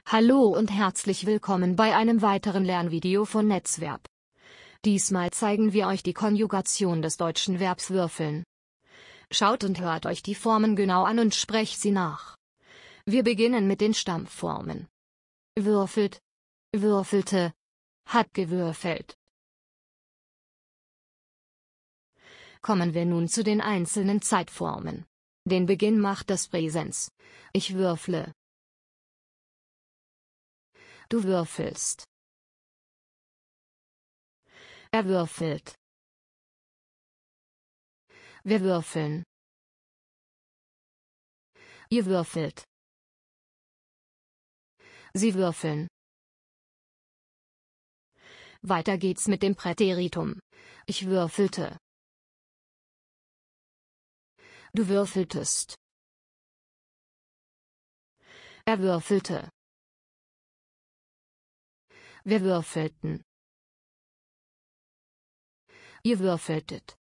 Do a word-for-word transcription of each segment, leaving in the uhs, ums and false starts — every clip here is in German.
Hallo und herzlich willkommen bei einem weiteren Lernvideo von Netzverb. Diesmal zeigen wir euch die Konjugation des deutschen Verbs würfeln. Schaut und hört euch die Formen genau an und sprecht sie nach. Wir beginnen mit den Stammformen. Würfelt, würfelte, hat gewürfelt. Kommen wir nun zu den einzelnen Zeitformen. Den Beginn macht das Präsens. Ich würfle. Du würfelst. Er würfelt. Wir würfeln. Ihr würfelt. Sie würfeln. Weiter geht's mit dem Präteritum. Ich würfelte. Du würfeltest. Er würfelte. Wir würfelten. Ihr würfeltet.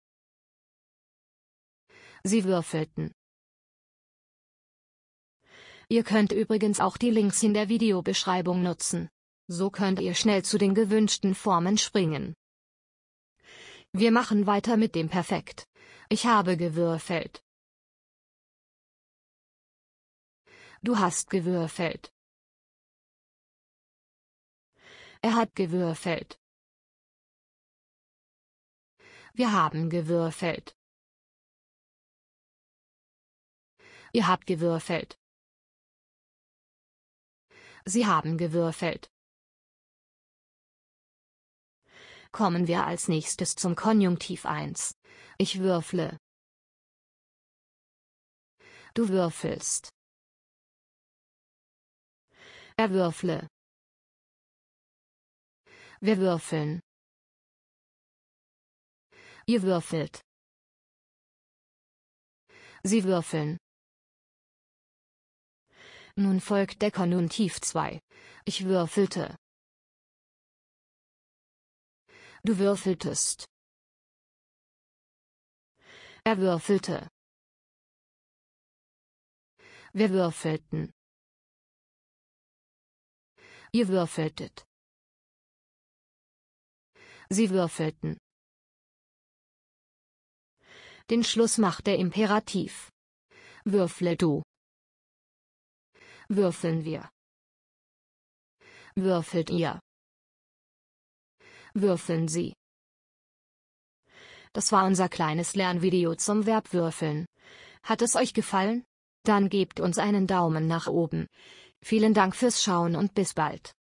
Sie würfelten. Ihr könnt übrigens auch die Links in der Videobeschreibung nutzen. So könnt ihr schnell zu den gewünschten Formen springen. Wir machen weiter mit dem Perfekt. Ich habe gewürfelt. Du hast gewürfelt. Er hat gewürfelt. Wir haben gewürfelt. Ihr habt gewürfelt. Sie haben gewürfelt. Kommen wir als nächstes zum Konjunktiv eins. Ich würfle. Du würfelst. Er würfle. Wir würfeln. Ihr würfelt. Sie würfeln. Nun folgt der Konjunktiv zwei. Ich würfelte. Du würfeltest. Er würfelte. Wir würfelten. Ihr würfeltet. Sie würfelten. Den Schluss macht der Imperativ. Würfle du. Würfeln wir. Würfelt ihr. Würfeln Sie. Das war unser kleines Lernvideo zum Verb würfeln. Hat es euch gefallen? Dann gebt uns einen Daumen nach oben. Vielen Dank fürs Schauen und bis bald.